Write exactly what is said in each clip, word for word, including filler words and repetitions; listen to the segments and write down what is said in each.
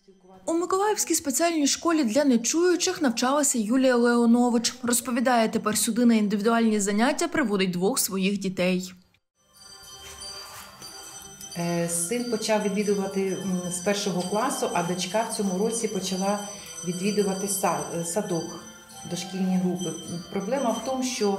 У Миколаївській спеціальній школі для нечуючих навчалася Юлія Леонович. Розповідає, тепер сюди на індивідуальні заняття приводить двох своїх дітей. Син почав відвідувати з першого класу, а дочка в цьому році почала відвідувати садок, дошкільні групи. Проблема в тому, що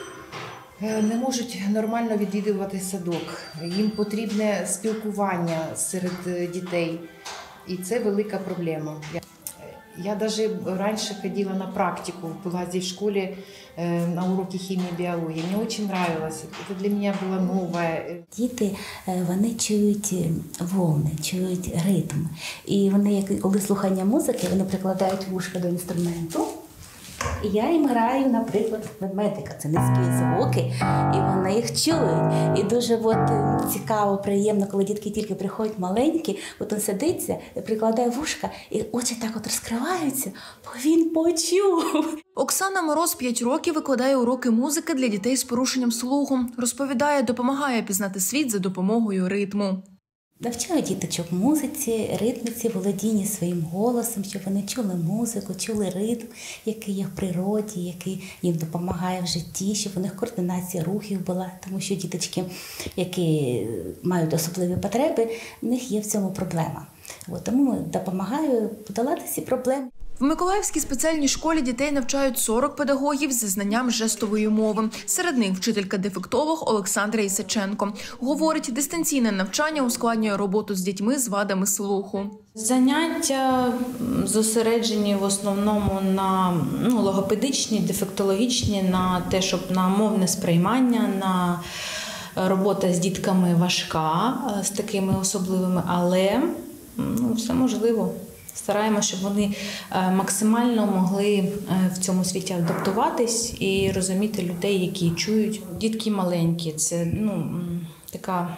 не можуть нормально відвідувати садок. Їм потрібне спілкування серед дітей, і це велика проблема. Я навіть раніше ходила на практику, була здесь в школі на уроки хімії і біології. Мені дуже подобалося. Це для мене було нове. Діти, вони чують волни, чують ритм. І вони, коли слухання музики, вони прикладають вушка до інструменту. І я їм граю, наприклад, ведмедика. Це низькі звуки, і вони їх чують. І дуже от, цікаво, приємно, коли дітки тільки приходять маленькі, от він сидиться, прикладає вушка, і очі так от розкриваються, бо він почув. Оксана Мороз п'ять років викладає уроки музики для дітей з порушенням слуху. Розповідає, допомагає пізнати світ за допомогою ритму. Навчаю діточок музиці, ритміці, володінні своїм голосом, щоб вони чули музику, чули ритм, який є в природі, який їм допомагає в житті, щоб у них координація рухів була. Тому що діточки, які мають особливі потреби, в них є в цьому проблема. От, тому допомагаю подолати ці проблеми. В Миколаївській спеціальній школі дітей навчають сорок педагогів зі знанням жестової мови. Серед них вчителька-дефектолог Олександра Ісаченко. Говорить, дистанційне навчання ускладнює роботу з дітьми з вадами слуху. Заняття зосереджені в основному на ну, логопедичні, дефектологічні, на те, щоб на мовне сприймання, на робота з дітками важка, з такими особливими, але ну, все можливо. Стараємося, щоб вони максимально могли в цьому світі адаптуватись і розуміти людей, які чують. Дітки маленькі, це ну, така...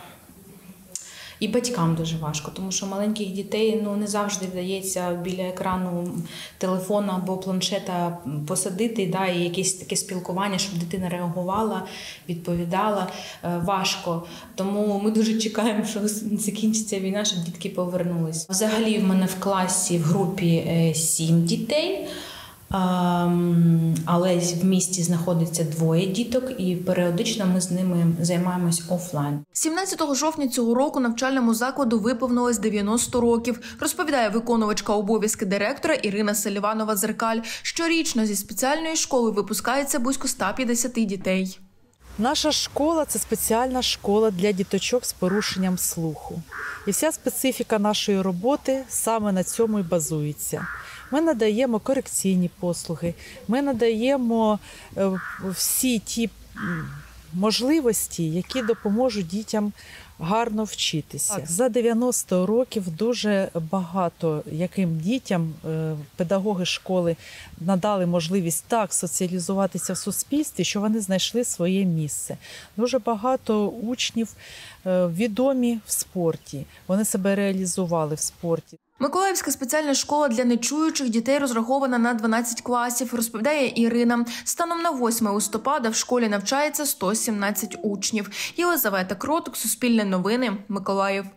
І батькам дуже важко, тому що маленьких дітей ну, не завжди вдається біля екрану телефону або планшета посадити, да, і якесь таке спілкування, щоб дитина реагувала, відповідала. Важко. Тому ми дуже чекаємо, що закінчиться війна, щоб дітки повернулись. Взагалі в мене в класі, в групі сім дітей. Але в місті знаходиться двоє діток, і періодично ми з ними займаємось офлайн. сімнадцятого жовтня цього року навчальному закладу виповнилось дев'яносто років, розповідає виконувачка обов'язки директора Ірина Селіванова-Зеркаль. Щорічно зі спеціальної школи випускається близько ста п'ятдесят дітей. Наша школа – це спеціальна школа для діточок з порушенням слуху. І вся специфіка нашої роботи саме на цьому і базується. Ми надаємо корекційні послуги, ми надаємо всі ті можливості, які допоможуть дітям гарно вчитися. За дев'яносто років дуже багато яким дітям педагоги школи надали можливість так соціалізуватися в суспільстві, що вони знайшли своє місце. Дуже багато учнів відомі в спорті, вони себе реалізували в спорті. Миколаївська спеціальна школа для нечуючих дітей розрахована на дванадцять класів, розповідає Ірина. Станом на восьме листопада в школі навчається сто сімнадцять учнів. Єлизавета Кротик, Суспільне новини, Миколаїв.